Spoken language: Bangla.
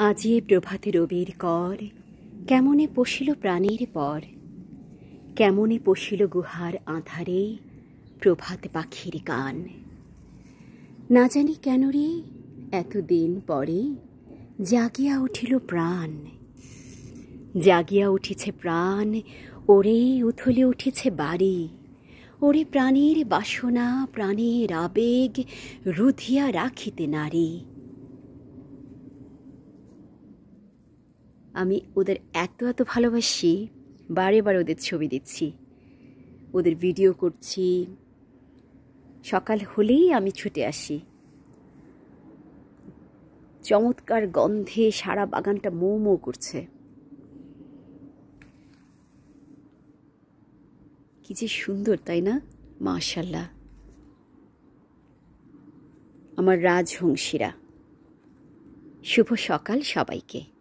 আজি প্রভাতে রবির কর, কেমনে পশিল প্রাণীর পর, কেমনে পশিল গুহার আঁধারে প্রভাত পাখির গান। না জানি কেন রে এতদিন পরে জাগিয়া উঠিল প্রাণ, জাগিয়া উঠিছে প্রাণ, ওরে উথলে উঠেছে বাড়ি, ওরে প্রাণের বাসনা প্রাণের আবেগ রুধিয়া রাখিতে নারী। আমি ওদের এত ভালোবাসি, বারে বারে ওদের ছবি দিচ্ছি, ওদের ভিডিও করছি। সকাল হলেই আমি ছুটে আসি, চমৎকার গন্ধে সারা বাগানটা মৌ মৌ করছে। কি যে সুন্দর, তাই না? মাশাআল্লাহ। আমার রাজহংসীরা, শুভ সকাল সবাইকে।